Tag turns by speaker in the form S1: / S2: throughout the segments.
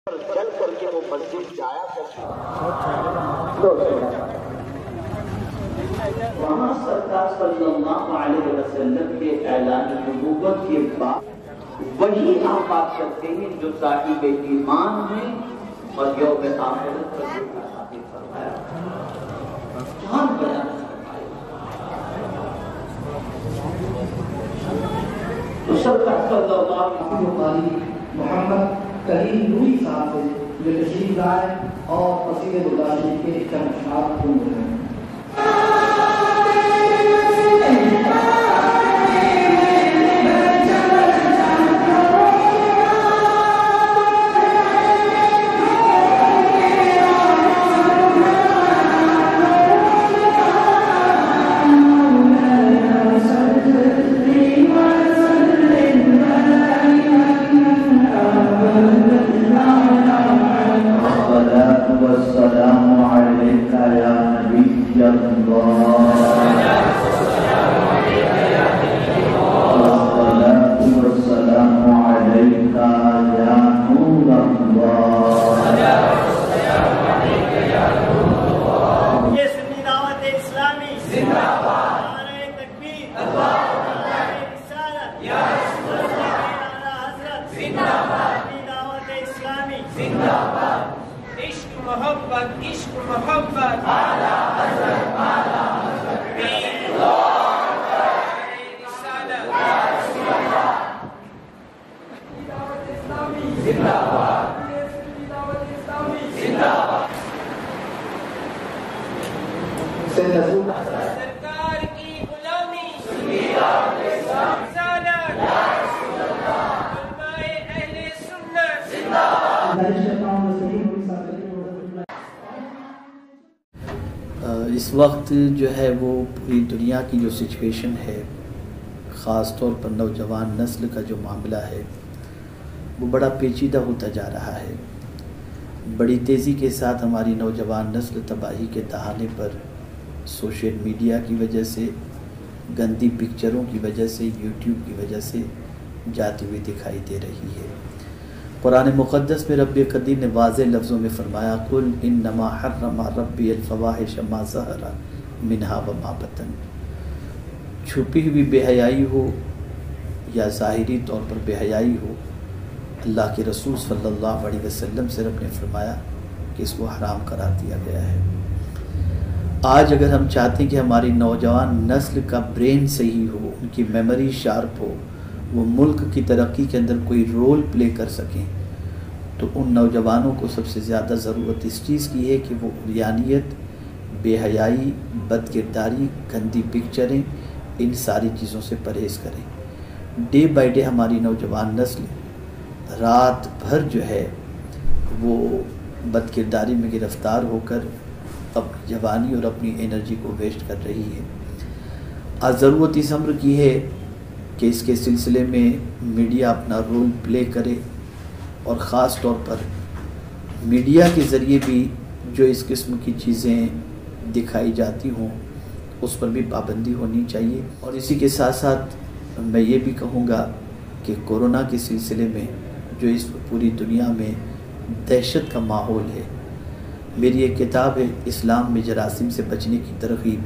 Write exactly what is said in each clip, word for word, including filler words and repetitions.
S1: चल करके वो मस्जिद जाया करते वहाँ सरकार सल्लल्लाहु अलैहि वसल्लम के ऐलान नबूवत के बाद वही आप बात करते हैं जो साहिब ईमान हैं और यौम आखिरत पर साबित फरमाया चांद बयान तो सरकार सल्लल्लाहु अलैहि वसल्लम मोहम्मद करीम नूरी साहब से जो तशरीफ लाए और वसीले गुजारिश के चमत्कार को मिले
S2: सरकार की गुलामी अहले सुन्नत
S3: इस वक्त जो है वो पूरी दुनिया की जो सिचुएशन है, ख़ास तौर पर नौजवान नस्ल का जो मामला है वो बड़ा पेचीदा होता जा रहा है। बड़ी तेज़ी के साथ हमारी नौजवान नस्ल तबाही के दहाने पर सोशल मीडिया की वजह से, गंदी पिक्चरों की वजह से, यूट्यूब की वजह से जाती हुई दिखाई दे रही है। कुरान मुक़द्दस में रब्बे कदीर ने वाज़े लफ्ज़ों में फ़रमाया कुल इन्नमा हर्रमा रब्बी अल-फ़वाहिश मा ज़हरा मिन्हा व मा बतन। छुपी हुई बेहयाई हो या ज़ाहिरी तौर पर बेहयाई हो, अल्लाह के रसूल सल्लल्लाहु अलैहि वसल्लम से रब ने फरमाया कि इसको हराम करार दिया गया है। आज अगर हम चाहते हैं कि हमारी नौजवान नस्ल का ब्रेन सही हो, उनकी मेमोरी शार्प हो, वो मुल्क की तरक्की के अंदर कोई रोल प्ले कर सकें, तो उन नौजवानों को सबसे ज़्यादा ज़रूरत इस चीज़ की है कि वो उरियानियत, बेहयाई, बदकिरदारी, गंदी पिक्चरें, इन सारी चीज़ों से परहेज़ करें। डे बाय डे हमारी नौजवान नस्ल रात भर जो है वो बदकिरदारी में गिरफ़्तार होकर अपनी जवानी और अपनी एनर्जी को वेस्ट कर रही है। आज ज़रूरत इस अम्र की है कि इसके सिलसिले में मीडिया अपना रोल प्ले करे और ख़ास तौर पर मीडिया के ज़रिए भी जो इस किस्म की चीज़ें दिखाई जाती हों उस पर भी पाबंदी होनी चाहिए। और इसी के साथ साथ मैं ये भी कहूँगा कि कोरोना के सिलसिले में जो इस पूरी दुनिया में दहशत का माहौल है, मेरी एक किताब है इस्लाम में जरासीम से बचने की तरकीब,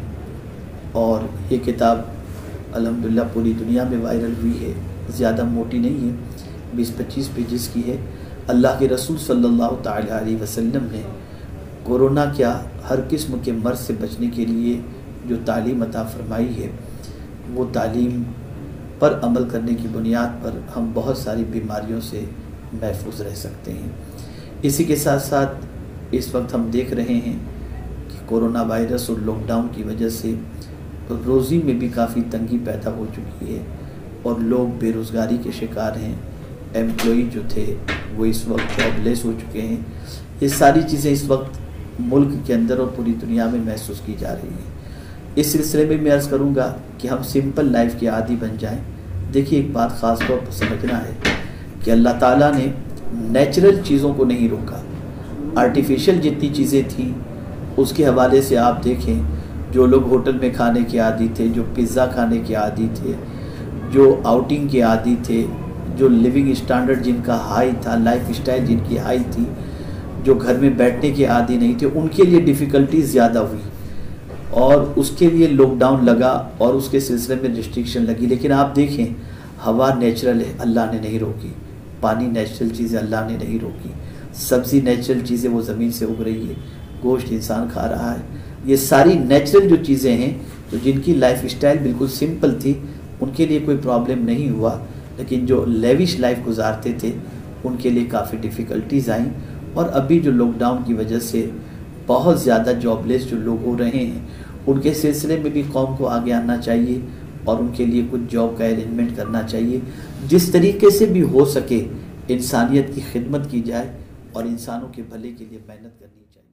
S3: और ये किताब अल्हम्दुलिल्लाह पूरी दुनिया में वायरल हुई है। ज़्यादा मोटी नहीं है, बीस पच्चीस पेजेस की है। अल्लाह के रसूल सल्लल्लाहु ताला अलैहि वसल्लम ने कोरोना क्या हर किस्म के मर्ज़ से बचने के लिए जो तालीम अता फरमाई है, वो तालीम पर अमल करने की बुनियाद पर हम बहुत सारी बीमारियों से महफूज रह सकते हैं। इसी के साथ साथ इस वक्त हम देख रहे हैं कि कोरोना वायरस और लॉकडाउन की वजह से रोज़ी में भी काफ़ी तंगी पैदा हो चुकी है और लोग बेरोज़गारी के शिकार हैं। एम्प्लॉई जो थे वो इस वक्त जॉबलेस हो चुके हैं। ये सारी चीज़ें इस वक्त मुल्क के अंदर और पूरी दुनिया में महसूस की जा रही हैं। इस सिलसिले में मैं अर्ज़ करूँगा कि हम सिंपल लाइफ के आदी बन जाएं। देखिए, एक बात ख़ास तौर पर समझना है कि अल्लाह ताला ने नेचुरल चीज़ों को नहीं रोका। आर्टिफिशियल जितनी चीज़ें थीं उसके हवाले से आप देखें, जो लोग होटल में खाने के आदी थे, जो पिज़्ज़ा खाने के आदी थे, जो आउटिंग के आदी थे, جو لیونگ اسٹینڈرڈ جن کا ہائی تھا، لائف اسٹائل جن کی ہائی تھی، جو گھر میں بیٹھنے کے عادی نہیں تھے، ان کے لیے ڈیفیکلٹیز زیادہ ہوئی اور اس کے لیے لاک ڈاؤن لگا اور اس کے سلسلے میں ریسٹرکشن لگی۔ لیکن آپ دیکھیں ہوا نیچرل ہے، اللہ نے نہیں روکی، پانی نیچرل چیز ہے، اللہ نے نہیں روکی، سبزی نیچرل چیز ہے، وہ زمین سے اگ رہی ہے، گوشت انسان کھا رہا ہے، یہ ساری نیچرل جو چیزیں ہیں، تو جن کی لائف اسٹائل بالکل سمپل تھی ان کے لیے کوئی پرابلم نہیں ہوا، لیکن جو لیوش لائف گزارتے تھے ان کے لیے کافی ڈیفیکلٹیز آئیں۔ اور ابھی جو لاک ڈاؤن کی وجہ سے بہت زیادہ جاب لیس جو لوگ ہو رہے ہیں، ان کے سلسلے میں بھی قوم کو آگے آنا چاہیے اور ان کے لیے کچھ جاب کا ارینجمنٹ کرنا چاہیے، جس طریقے سے بھی ہو سکے انسانیت کی خدمت کی جائے اور انسانوں کے بھلے کے لیے محنت کرنی چاہیے۔